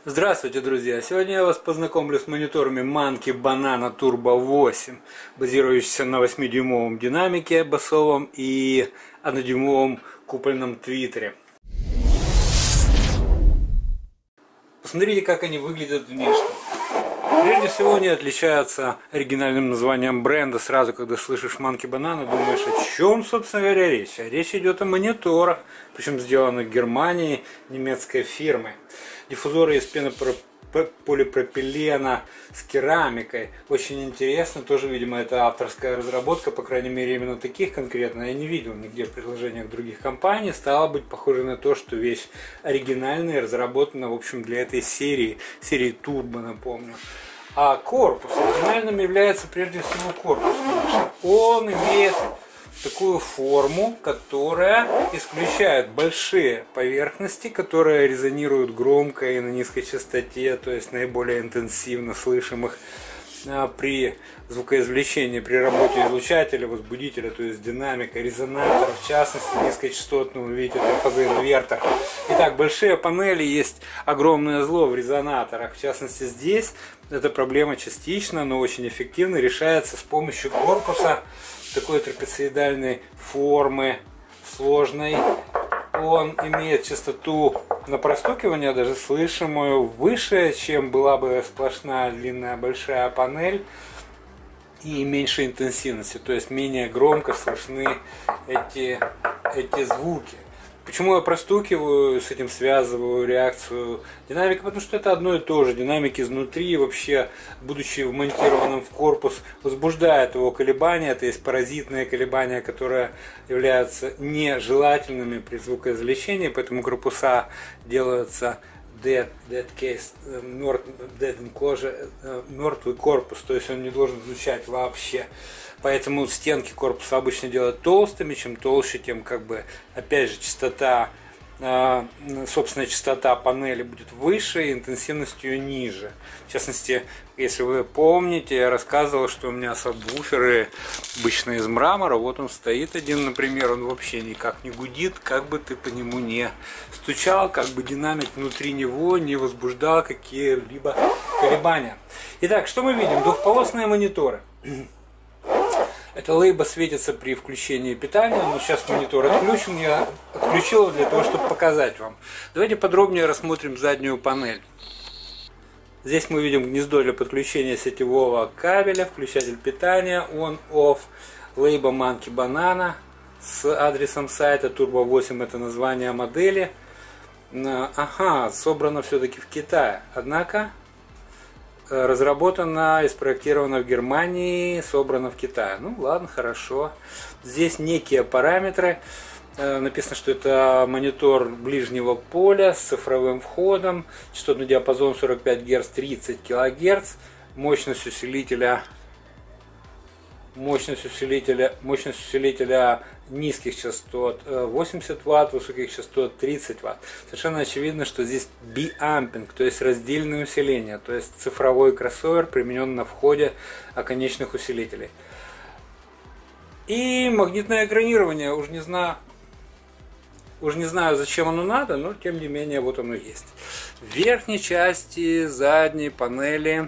Здравствуйте, друзья! Сегодня я вас познакомлю с мониторами Monkey Banana Turbo 8, базирующийся на 8-дюймовом динамике басовом и 1-дюймовом купольном твиттере. Посмотрите, как они выглядят внешне. Прежде всего, они отличаются оригинальным названием бренда. Сразу, когда слышишь Monkey Banana, думаешь, о чем, собственно говоря, речь. А речь идет о мониторах, причем сделанных в Германии немецкой фирмой. Диффузоры из полипропилена с керамикой. Очень интересно. Тоже, видимо, это авторская разработка. По крайней мере, именно таких конкретно я не видел нигде в предложениях других компаний. Стало быть, похоже на то, что вещь оригинальная, разработана, в общем, для этой серии Turbo, напомню. А корпус оригинальным является прежде всего корпус. Он имеет такую форму, которая исключает большие поверхности, которые резонируют громко и на низкой частоте, то есть наиболее интенсивно слышимых при звукоизвлечении, при работе излучателя, возбудителя, то есть динамика, резонатора, в частности низкочастотного, видите, это фазоинвертор. Итак, большие панели, есть огромное зло в резонаторах, в частности здесь эта проблема частично, но очень эффективно решается с помощью корпуса такой трапециидальной формы, сложной. Он имеет частоту на простукивание, даже слышимую, выше, чем была бы сплошная длинная большая панель, и меньшей интенсивности, то есть менее громко слышны эти звуки. Почему я простукиваю, с этим связываю реакцию динамика? Потому что это одно и то же. Динамик изнутри, вообще, будучи вмонтированным в корпус, возбуждает его колебания. То есть паразитные колебания, которые являются нежелательными при звукоизвлечении. Поэтому корпуса делаются dead case, мертвый корпус. То есть он не должен звучать вообще. Поэтому стенки корпуса обычно делают толстыми, чем толще, тем опять же частота, собственная частота панели будет выше, интенсивностью ниже. В частности, если вы помните, я рассказывал, что у меня сабвуферы обычно из мрамора. Вот он стоит один, например, он вообще никак не гудит, как бы ты по нему не стучал, как бы динамик внутри него не возбуждал какие-либо колебания. Итак, что мы видим? Двухполосные мониторы. Эта лейба светится при включении питания, но сейчас монитор отключен, я отключил его для того, чтобы показать вам. Давайте подробнее рассмотрим заднюю панель. Здесь мы видим гнездо для подключения сетевого кабеля, включатель питания, on-off, лейба Monkey Banana с адресом сайта, Turbo 8 это название модели. Ага, собрано все-таки в Китае, однако разработана и спроектирована в Германии, собрана в Китае. Ну ладно, хорошо. Здесь некие параметры. Написано, что это монитор ближнего поля с цифровым входом. Частотный диапазон 45 Гц, 30 кГц. Мощность усилителя низких частот 80 Вт, высоких частот 30 Вт. Совершенно очевидно, что здесь биампинг, то есть раздельное усиление, то есть цифровой кроссовер применен на входе оконечных усилителей. И магнитное экранирование, уж не знаю, зачем оно надо, но тем не менее вот оно есть. В верхней части задней панели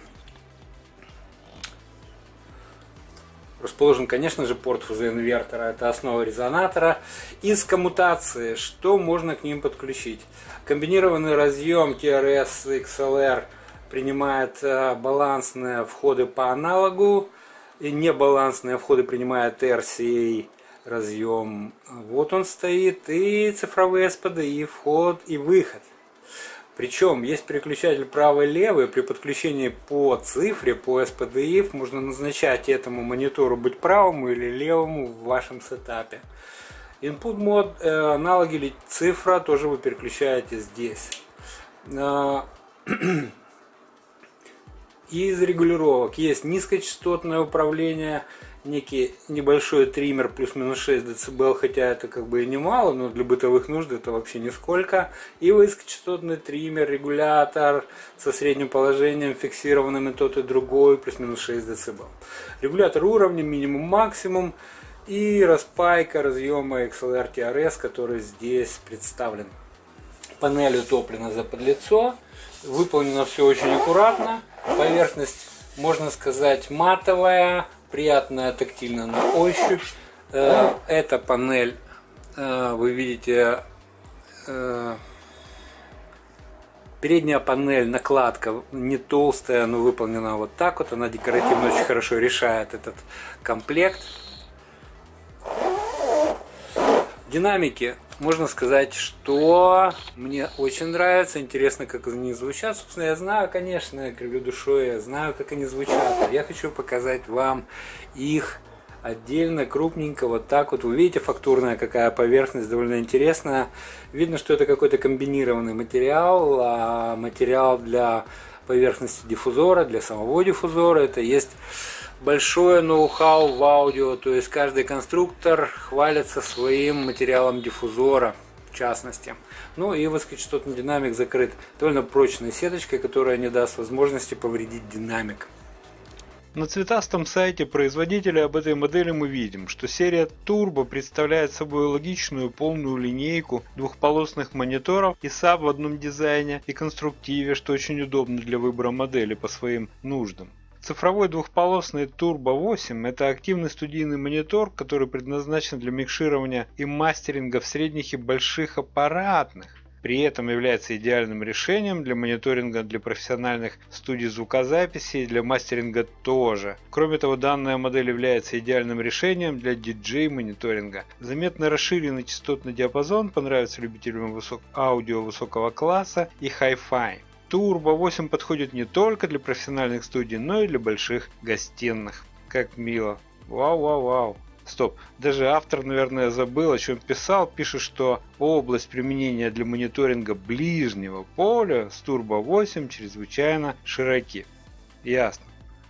расположен, конечно же, порт фазоинвертора, это основа резонатора. Из коммутации, что можно к ним подключить? Комбинированный разъем TRS XLR принимает балансные входы по аналогу, и небалансные входы принимает RCA разъем. Вот он стоит, и цифровые SPDI, вход и выход. Причем есть переключатель правый-левый, при подключении по цифре, по SPDIF можно назначать этому монитору быть правому или левому в вашем сетапе. Input мод, аналоги или цифра тоже вы переключаете здесь. Из регулировок есть низкочастотное управление, некий небольшой триммер плюс-минус 6 дБ, хотя это и немало, но для бытовых нужд это вообще нисколько. И высокочастотный триммер, регулятор со средним положением, фиксированным и тот и другой, плюс-минус 6 дБ. Регулятор уровня, минимум-максимум и распайка разъема XLR TRS, который здесь представлен. Панель утоплена заподлицо. Выполнено все очень аккуратно. Поверхность, можно сказать, матовая, приятная тактильно на ощупь. Эта панель, вы видите, передняя панель, накладка не толстая, но выполнена вот так вот. Она декоративно очень хорошо решает этот комплект. Динамики, можно сказать, что мне очень нравится. Интересно, как они звучат. Собственно, я знаю, конечно, я кривлю душой, я знаю, как они звучат. Я хочу показать вам их отдельно, крупненько, вот так вот. Вы видите, фактурная какая поверхность, довольно интересная. Видно, что это какой-то комбинированный материал, материал для поверхности диффузора, для самого диффузора. Это есть большое ноу-хау в аудио, то есть каждый конструктор хвалится своим материалом диффузора, в частности. Ну и высокочастотный динамик закрыт довольно прочной сеточкой, которая не даст возможности повредить динамик. На цветастом сайте производителя об этой модели мы видим, что серия Turbo представляет собой логичную полную линейку двухполосных мониторов и SAP в одном дизайне и конструктиве, что очень удобно для выбора модели по своим нуждам. Цифровой двухполосный Turbo 8 – это активный студийный монитор, который предназначен для микширования и мастеринга в средних и больших аппаратных. При этом является идеальным решением для мониторинга для профессиональных студий звукозаписи и для мастеринга тоже. Кроме того, данная модель является идеальным решением для DJ-мониторинга. Заметно расширенный частотный диапазон понравится любителям аудио высокого класса и Hi-Fi. Turbo 8 подходит не только для профессиональных студий, но и для больших гостиных. Как мило. Вау-вау-вау. Стоп, даже автор, наверное, забыл, о чем писал. Пишет, что область применения для мониторинга ближнего поля с Turbo 8 чрезвычайно широки. Ясно.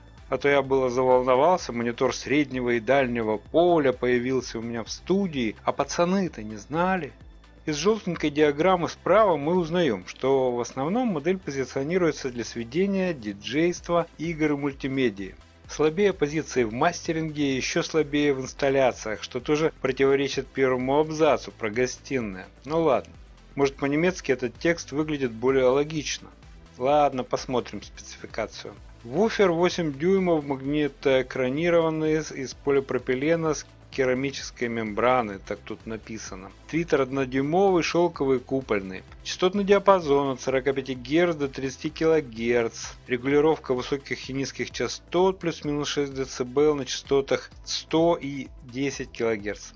А то я было заволновался, монитор среднего и дальнего поля появился у меня в студии, а пацаны-то не знали. Из желтенькой диаграммы справа мы узнаем, что в основном модель позиционируется для сведения, диджейства, игр и мультимедии. Слабее позиции в мастеринге и еще слабее в инсталляциях, что тоже противоречит первому абзацу про гостиные. Ну ладно, может по-немецки этот текст выглядит более логично. Ладно, посмотрим спецификацию. Вуфер 8 дюймов магнитоэкранированный из полипропилена с керамической мембраны, так тут написано. Твиттер 1-дюймовый, шелковый, купольный. Частотный диапазон от 45 Гц до 30 кГц. Регулировка высоких и низких частот плюс-минус 6 дБ на частотах 100 и 10 кГц.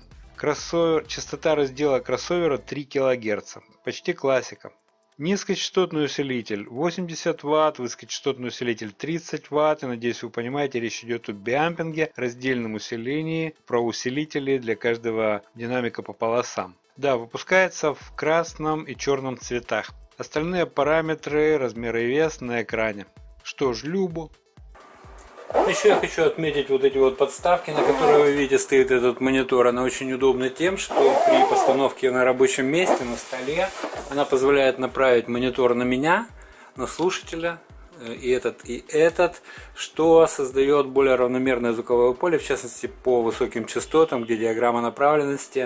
Частота раздела кроссовера 3 кГц. Почти классика. Низкочастотный усилитель 80 Вт, высокочастотный усилитель 30 Вт. И надеюсь, вы понимаете, речь идет о биампинге, раздельном усилении, про усилители для каждого динамика по полосам. Да, выпускается в красном и черном цветах. Остальные параметры, размер и вес на экране. Что ж, любо. Еще я хочу отметить вот эти вот подставки, на которые вы видите стоит этот монитор. Она очень удобна тем, что при постановке на рабочем месте, на столе, она позволяет направить монитор на меня, на слушателя, и этот, что создает более равномерное звуковое поле, в частности по высоким частотам, где диаграмма направленности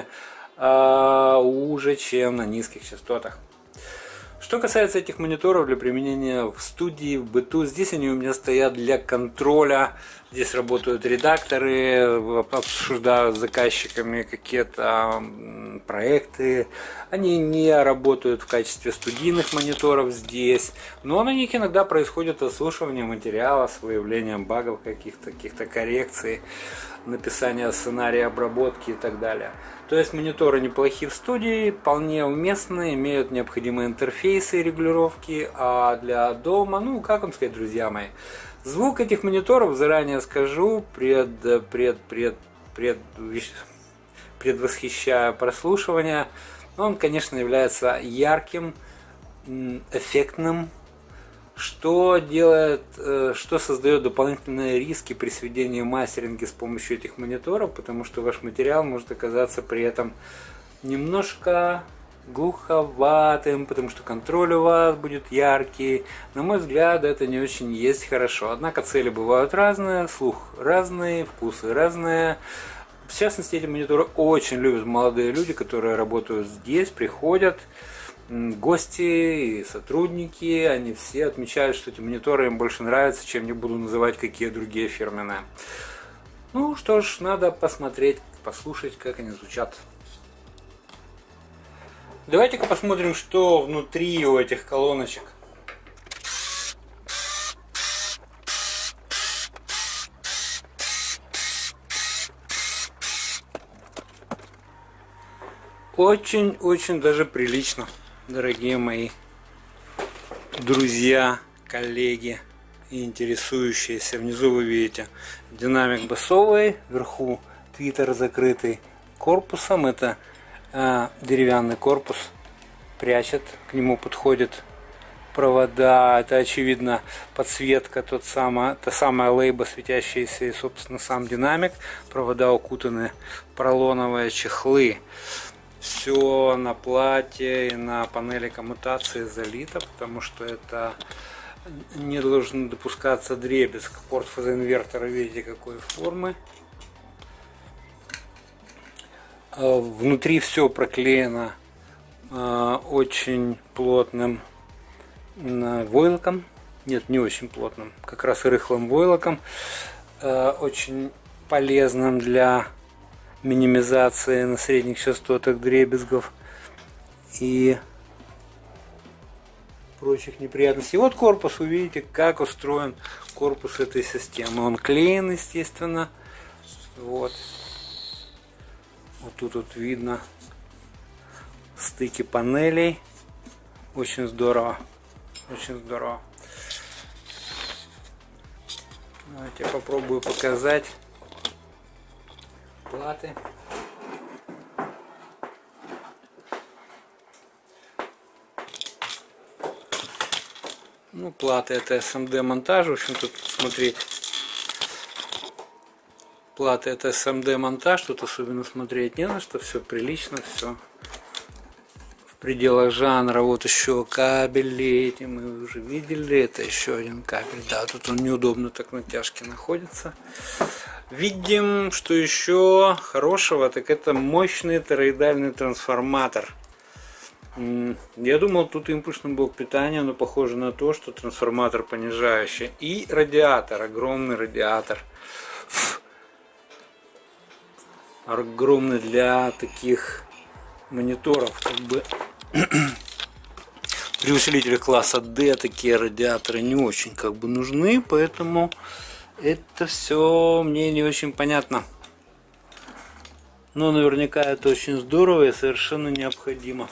уже, чем на низких частотах. Что касается этих мониторов для применения в студии, в быту, здесь они у меня стоят для контроля. Здесь работают редакторы, обсуждают с заказчиками какие-то проекты. Они не работают в качестве студийных мониторов здесь, но на них иногда происходит отслушивание материала с выявлением багов, каких-то коррекций, написание сценария обработки и так далее. То есть мониторы неплохие в студии, вполне уместны, имеют необходимые интерфейсы и регулировки, а для дома, ну как вам сказать, друзья мои, звук этих мониторов, заранее скажу, предвосхищая прослушивание, он, конечно, является ярким, эффектным, что создает дополнительные риски при сведении мастеринга с помощью этих мониторов, потому что ваш материал может оказаться при этом немножко глуховатым, потому что контроль у вас будет яркий. На мой взгляд, это не очень есть хорошо. Однако цели бывают разные, слух разный, вкусы разные. В частности, эти мониторы очень любят молодые люди, которые работают здесь, приходят. гости и сотрудники, они все отмечают, что эти мониторы им больше нравятся, чем не буду называть какие другие фирменные. Ну что ж, надо посмотреть, послушать, как они звучат. Давайте-ка посмотрим, что внутри у этих колоночек. Очень-очень даже прилично, дорогие мои друзья, коллеги и интересующиеся. Внизу вы видите динамик басовый, вверху твиттер закрытый корпусом. Это деревянный корпус, прячет, к нему подходят провода. Это очевидно подсветка, та самая лейба светящаяся и, собственно, сам динамик. Провода укутаны в поролоновые чехлы. Все на плате и на панели коммутации залито, потому что это не должен допускаться дребезг. Порт фазоинвертора, видите, какой формы. Внутри все проклеено очень плотным войлоком. Нет, не очень плотным, как раз рыхлым войлоком. Очень полезным для минимизации на средних частотах дребезгов и прочих неприятностей. Вот корпус, вы видите, как устроен корпус этой системы. Он клеен, естественно. Вот тут вот видно стыки панелей. Очень здорово. Очень здорово. Давайте я попробую показать платы. Ну, платы это SMD монтаж. В общем, тут смотреть. Платы это SMD монтаж. Тут особенно смотреть не на что. Все прилично, все в пределах жанра. Вот еще кабели эти мы уже видели. Это еще один кабель. Да, тут он неудобно так на тяжке находится. Видим, что еще хорошего, так это мощный тороидальный трансформатор. Я думал, тут импульсный блок питания, но похоже на то, что трансформатор понижающий. И радиатор, огромный радиатор. Огромный для таких мониторов, как бы. При усилителях класса D такие радиаторы не очень как бы нужны, поэтому это все мне не очень понятно. Но наверняка это очень здорово и совершенно необходимо.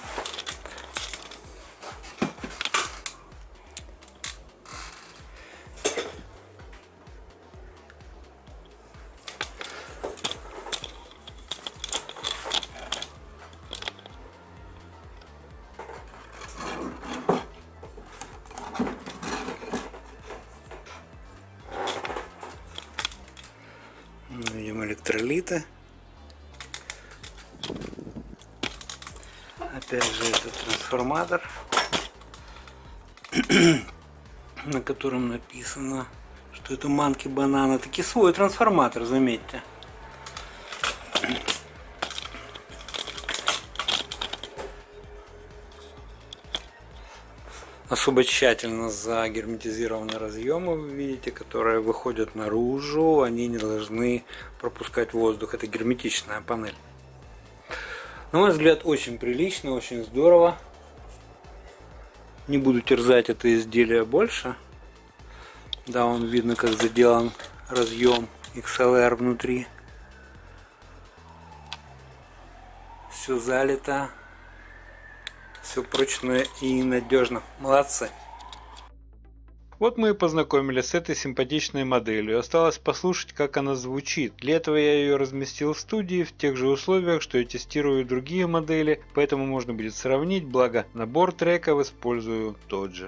Видим электролиты. Опять же это трансформатор, на котором написано, что это манки банана. Таки свой трансформатор, заметьте. Особо тщательно загерметизированы разъемы, вы видите, которые выходят наружу. Они не должны пропускать воздух. Это герметичная панель. На мой взгляд, очень прилично, очень здорово. Не буду терзать это изделие больше. Да, он видно, как заделан разъем XLR внутри. Все залито. Все прочно и надежно. Молодцы. Вот мы и познакомились с этой симпатичной моделью. Осталось послушать, как она звучит. Для этого я ее разместил в студии в тех же условиях, что и тестирую другие модели, поэтому можно будет сравнить, благо набор треков использую тот же.